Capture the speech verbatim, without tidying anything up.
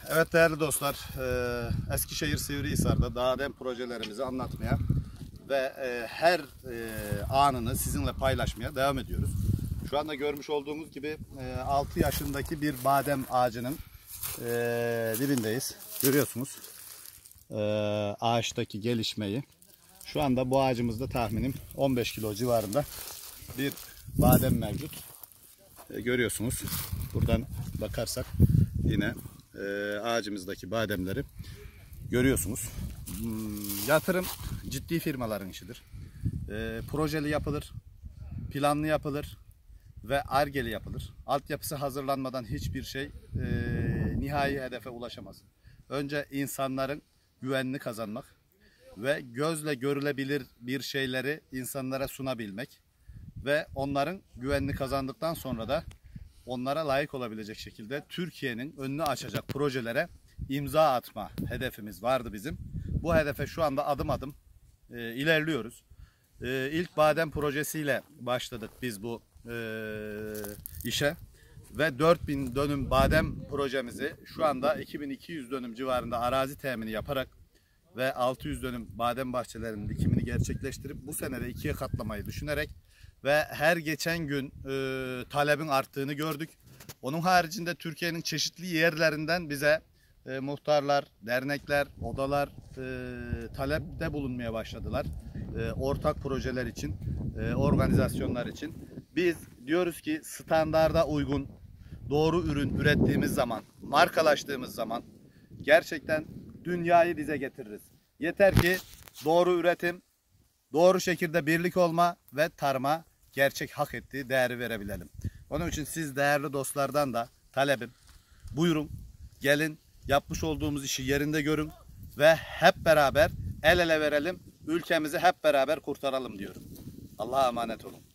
Evet değerli dostlar, Eskişehir Sivrihisar'da badem projelerimizi anlatmaya ve her anını sizinle paylaşmaya devam ediyoruz. Şu anda görmüş olduğunuz gibi altı yaşındaki bir badem ağacının dibindeyiz. Görüyorsunuz ağaçtaki gelişmeyi. Şu anda bu ağacımızda tahminim on beş kilo civarında bir badem mevcut. Görüyorsunuz. Buradan bakarsak yine e, ağacımızdaki bademleri görüyorsunuz. Hmm, yatırım ciddi firmaların işidir. E, projeli yapılır, planlı yapılır ve argeli yapılır. Altyapısı hazırlanmadan hiçbir şey e, nihai hedefe ulaşamaz. Önce insanların güvenini kazanmak ve gözle görülebilir bir şeyleri insanlara sunabilmek ve onların güvenini kazandıktan sonra da onlara layık olabilecek şekilde Türkiye'nin önünü açacak projelere imza atma hedefimiz vardı bizim. Bu hedefe şu anda adım adım e, ilerliyoruz. E, ilk badem projesiyle başladık biz bu e, işe ve dört bin dönüm badem projemizi şu anda iki bin iki yüz dönüm civarında arazi temini yaparak ve altı yüz dönüm badem bahçelerinin dikimini gerçekleştirip bu senede ikiye katlamayı düşünerek ve her geçen gün e, talebin arttığını gördük. Onun haricinde Türkiye'nin çeşitli yerlerinden bize e, muhtarlar, dernekler, odalar e, talepte bulunmaya başladılar. E, ortak projeler için, e, organizasyonlar için. Biz diyoruz ki standarda uygun, doğru ürün ürettiğimiz zaman, markalaştığımız zaman gerçekten dünyayı dize getiririz. Yeter ki doğru üretim, doğru şekilde birlik olma ve tarıma gerçek hak ettiği değeri verebilelim. Onun için siz değerli dostlardan da talebim, buyurun, gelin, yapmış olduğumuz işi yerinde görün ve hep beraber el ele verelim, ülkemizi hep beraber kurtaralım diyorum. Allah'a emanet olun.